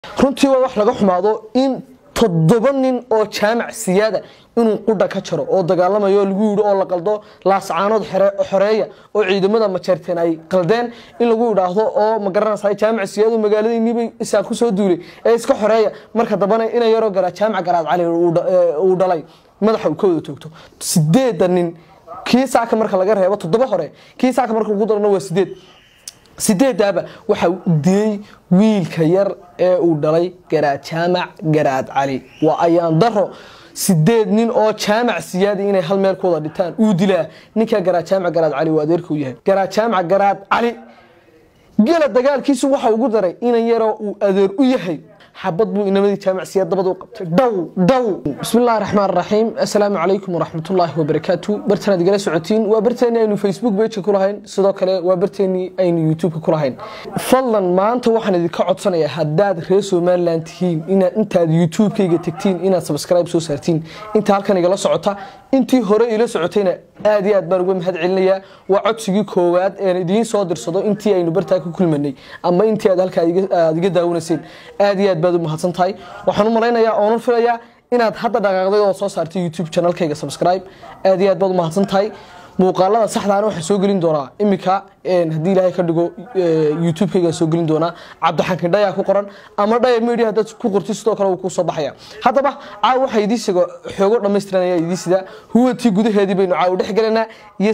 runtii waa wax laga xumaado in 7 nin oo jaamac siyaada inuu qudha ka jaro oo dagaalamayo lagu yiri oo la qaldo laascaanood xoreeya oo ciidamada majeerteen ay qaldeen in lagu yiraahdo oo ma garanaysaa jaamac siyaada magaaladiinii bay isaa ku soo duulay ee iska xoreeya marka dambana in yaro gara jaamac garaad cali uu dhalay madaxa uu kooda toogto 8 nin kiisaaka marka laga reebo 7 hore kiisaaka marka ugu darno waa 8 daaba waxa diay wiilka yar ee uu dhalay garaad jaamac garaad cali waa ayaan daro 8 nin oo jaamac siyaadi inay hal meel ku wada dhitaan uu dilaa ninka garaad jaamac garaad cali waa adeerku yahay garaad jaamac garaad cali gala dagaalkiisu waxa ugu daray in yaro uu adeer u yahay حبط بو إنمدي جامع سياد دبدو قبت دو بسم الله الرحمن الرحيم السلام عليكم ورحمة الله وبركاته برتنا دقالة سعودين وبرتني أينو فيسبوك بيتش كلهين صدق له وبرتني أينو يوتيوب كلهين فضلا ما أنت واحد ذي كعد سنة هداد رئيس ومان لانتهين إن أنت يوتيوب كي تكتين إن سبسكرايب سو سرتين أنت هالكن يجلا سعوتها أنت هراء إلى سعوتين آدي أدبر وهم هاد عليا وعد سجى كواد يعني دين صادر صدق أنت أينو برتاكو كل مني أما أنت هذا هالك داون سين آدي أدبر mahadsan tahay waxaan u maleynayaa oo filayaa inaad hadda dhaqaaqday oo soo saartay YouTube channel-kayga subscribe aad iyo aad baad mahadsan tahay muuqaalada saxda ah waxa soo gelin doona imika hadii Ilaahay ka dhigo YouTube-kayga soo gelin doona Cabdixakiin Dhaya ku qoran ama Dhaya Media dad ku qortay sidoo kale uu ku soo baxaya hadaba waxa idiisiga xoogo dhameystiranaya idiisida huwantii gudaheedii baynu caaw dhex galanaa iyo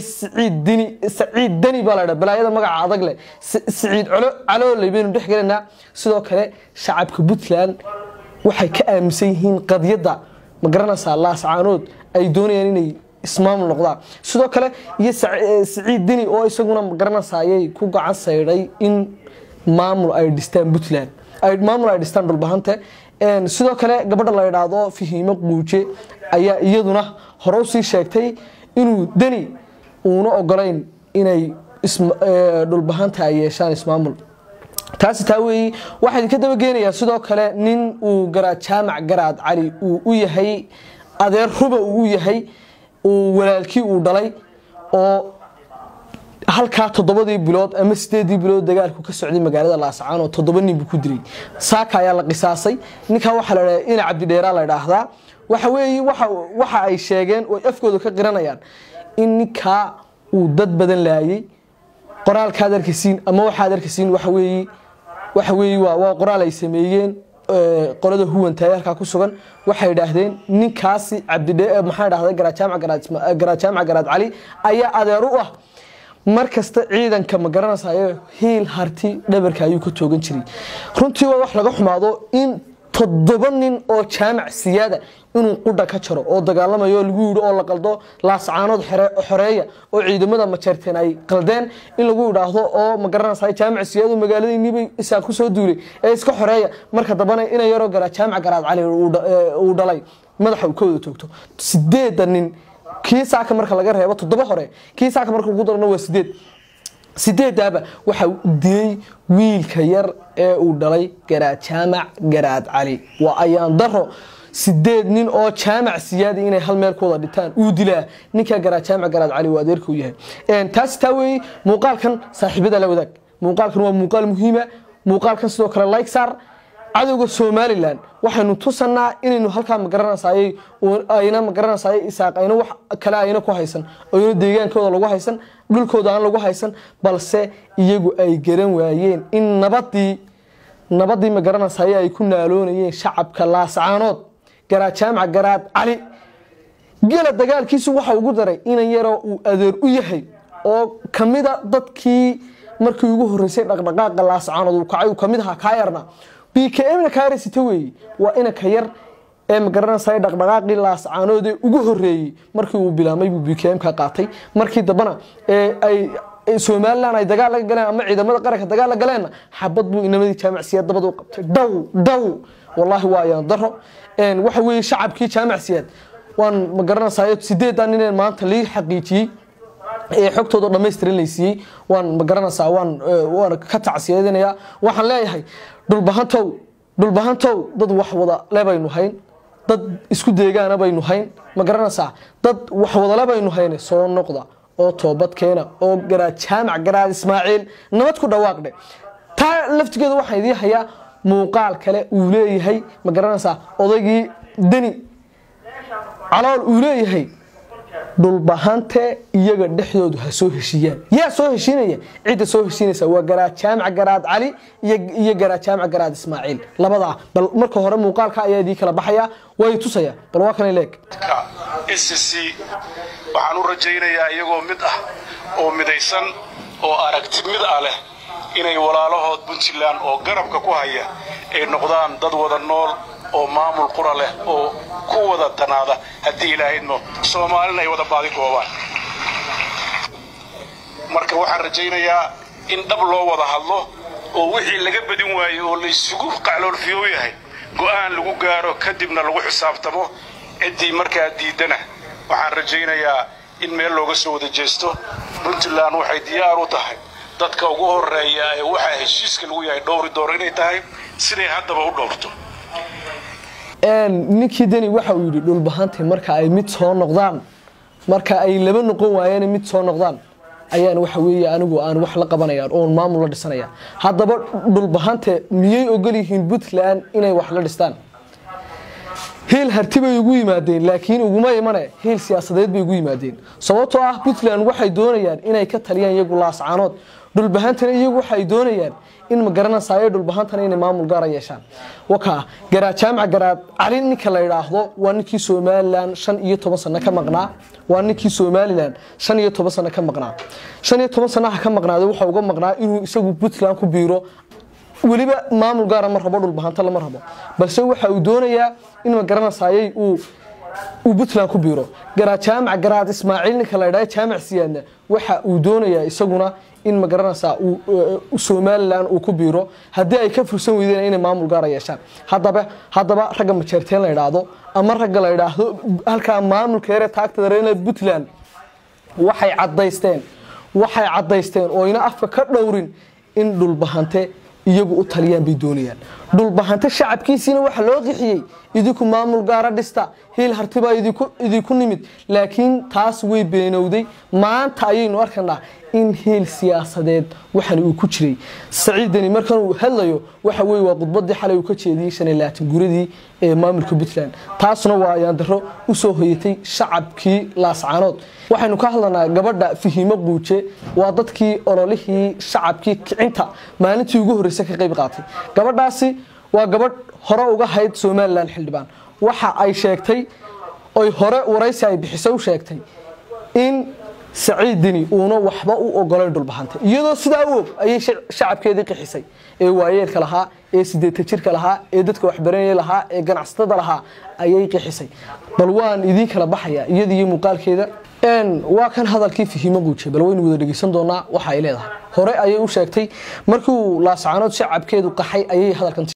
Saciid Dani balada balaayada magaca adag leh Saciid calo baynu dhex galanaa sidoo kale shacabka Puntland waxay ka aaminsan yihiin qadiyada ma garanaysaa laascaanood ay doonayaan inay ismaam noqdaan sidoo kale iyo Saciid Dani oo isaguna garanaysaayay ku gacan sayray in maamul ay dhistaan Puntland ay maamul ay dhistaan dhulbahante sidoo kale gabadha la yiraahdo Fahiimo Quuje ayaa iyaduna hore u sii sheegtay inuu Dani uuna ogolayn inay dhulbahante ay yeeshaan ismaamul taasi taaway waxa ka daba geenaya sidoo kale nin uu garaad jaamac garaad cali uu u yahay adeer ruba uu yahay walaalkii uu dhalay oo halka 7 bilood ama 8 bilood dagaalku ka socday magaalada Laascaan oo 7 nin ku dilay saaka ayaa la qisaasay ninka waxa la yiraahdaa in Cabdi Dheera la yiraahdaa waxa weey waxa ay sheegeen oo afkooda ka qiranayaan in ninka uu dad badan laayay qoraalka adarkasiin ama waxa adarkasiin waxa weey waa qoraal ay sameeyeen qolada huwantay halka ku sugan waxay yiraahdeen ninkaasi Cabdi Dheera maxaa yiraahdaa garaad jaamac garaad cali ayaa adeer u ah markasta ciidanka ma garanaysaa hiil harti dhabarka ayuu ka toogan jiray runtii waa wax laga xumaado in 7 nin oo jaamac siyaada inuu qudha ka jaro oo dagaalamayo lagu yiri oo la qaldo laascaanood xoreeya oo ciidamada majeerteen ay qaldeen in lagu yiraahdo oo ma garanaysaa jaamac siyaada magaaladiinii bay isaa ku soo duulay ee iska xoreeya marka dambana in yaro gara jaamac garaad cali uu dhalay madaxa uu kooda toogto 8 nin kiisaaka marka laga reebo 7 hore kiisaaka marka ugu darno waa 8 daaba waxa diay wiilka yar ee uu dhalay garaad jaamac garaad cali waa ayaan daro 8 nin oo jaamac siyaadi inay hal meel ku wada dhitaan uu dilaa ninka garaad jaamac garaad cali waa adeerku yahay taasi taaway muuqaalkan saaxiibada la wadaag muuqaalkan waa muuqaal muhiim ah muuqaalkan sidoo kale like saar cadawga Somaliland waxaanu tusanaa inaynu halka ma garanaysaay oo ayna ma garanaysaay isaaqayna wax kale ayna ku haysan oo deegaankooda lagu haysan dhulkooda aan lagu haysan balse iyagu ay garan waayeen in nabadii ma garanaysaay ay ku naaloonayeen shacabka Laascaanood garaad jaamac garaad cali gala dagaalkiisu waxa ugu daray in yaro uu adeer u yahay oo kamida dadkii markii ugu horeysay dhaqdhaqaaqa Laascaanood uu kacay kamid ahaa ka yarna BKM ka yarsita weey waa ina ka yar ee ma garanaysaa dhaqdhaqaaqii Laascaanood ugu horeeyay markii uu bilaamay BKM ka qaatay markii dambana ay Somaliland ay dagaal la galeen ama ciidamada qaranka dagaal la galeen xabad buu inamadi jaamac siyaad dabadu qabtay daw wallahi waa ayaan daro waxa weey shacabkii jaamac siyaad waan ma garanaysaa 8 nin maanta li xaqiijiyay ee xogtooda dhameystiran leysiyay waan ma garanaysaa waan ka tacsiyeedinaya waxaan leeyahay dhulbahantow dad wax wada leebaynu hayn dad isku deegaana baynu hayn ma garanaysaa dad wax wada leebaynu hayn soo noqda oo toobad keena oo garaad jaamac garaad Ismaaciil nabad ku dhawaaqday ta laftigeedu waxa idii haya muuqaal kale uu leeyahay ma garanaysaa odaygii dani calool uu leeyahay dhulbahante iyaga dhexdoodu ha soo heshiiyaan yaa soo heshiinaya cid soo heshiinaysa waa garaad jaamac garaad cali iyo garaad jaamac garaad ismaaciil labada bal marka hore muuqaalka ayaa idin kala baxaya way tusaya bal waa kan leeg SSC waxaan u rajaynayaa iyagoo mid ah oo midaysan oo aragti mid ah leh inay walaalahood Puntland oo garabka ku haya ay noqdaan dad wada nool oo maamul qura leh oo ku wada tanaada hadii ilaahayno Soomaalina ay wada baadi koobaan marka waxaan rajaynayaa in dhab loo wada hadlo oo wixii laga badin waayo oo la isugu qacloolfiyo yahay go'aan lagu gaaro kadibna lagu xisaabtamo cidii markaa diidana waxaan rajaynayaa in meel looga soo wada jeesto Puntland waxay diyaar u tahay dadka ugu horeeya ee waxa heshiiska lagu yahay dhowri door inay tahay sidee haddaba u dhowrto ninkii dani waxa uu yiri dhulbahante marka ay mid soo noqdaan marka ay laba noqon waayeen mid soo noqdaan ayaan waxa weeye anigu aan wax la qabanayaan oo maamul la dhisanaya haddaba dhulbahante miyay ogol yihiin Puntland inay wax la dhistaan heel hartibay ugu yimaadeen laakiin uguma imanay heel siyaasadeed bay ugu yimaadeen sababtoo ah Puntland waxay doonayaan inay ka taliyaan iyagu laascaanood dhulbahantana iyagu waxay doonayaan in ma garanaysaa dhulbahantana inay maamul gaar ah yeeshaan waka garaad jaamac garaad cali ninka la yiraahdo waa ninkii Soomaaliland 15 sano ka maqnaa waa ninkii Soomaaliland 15 sano ka maqnaa 15 sano ka maqnaado waxa uga maqnaa inuu isagu Puntland ku biiro waliba maamul gaar ah ma rabo dhulbahanta lama rabo balse waxa uu doonayaa in ma garanaysaa uu Puntland ku biiro garaad jaamac garaad ismaaciil ninka la yiraahdo jaamac siyaadna waxa uu doonayaa isaguna in ma garanaysaa uu Soomaaliland uu ku biiro hadii ay ka fursan weydeen inay maamul gaar ah yeeshaan hadaba ragga majeerteen la yiraahdo ama ragga la yiraahdo halka maamulka yare taagta reena Puntland waxay cadaysteen oo ina afka ka dhowrin in dhulbahante iyagu u taliyaan bay doonayaan dhulbahante shacabkiisina waxa loo qixiyay idinku maamul gaar ah dhista heel hartiba idinku nimid laakiin taas way beenowday maanta ayaynu arkanaa in heel siyaasadeed waxan uu ku jiray Saciidani markan uu hadlayo waxa weey waa qodbadii xalay uu ka jeediyay 25 guuradii ee maamulka Puntland taasna waa ayaan daro u soo hoyatay shacabkii laascaanood waxaynu ka hadlanaa gabadha Fahiimo Quuje waa dadkii ololihii shacabkii kicinta maalintii ugu horeysay ka qayb qaatay gabadhaasi waa gabadh hore uga hayd Soomaaliland xildhibaan waxa ay sheegtay oo hore waraysi ay bixisay u sheegtay in Saciidani uuna waxba u ogolayn dhulbahanta iyadoo sidaa u ayay shacabkeedii qixisay ee waayeelka lahaa ee 8 jirka lahaa ee dadka wax baranayay lahaa ee ganacsatada lahaa ayay qixisay bal waan idin kala baxaya iyadii muuqaalkeeda waa kan hadalkii Fahiimo Quuje bal waynu wada dhageysan doonaa waxa ay leedahay hore ayay u sheegtay markuu laascaanood shacabkeedu qaxay ayay hadalkan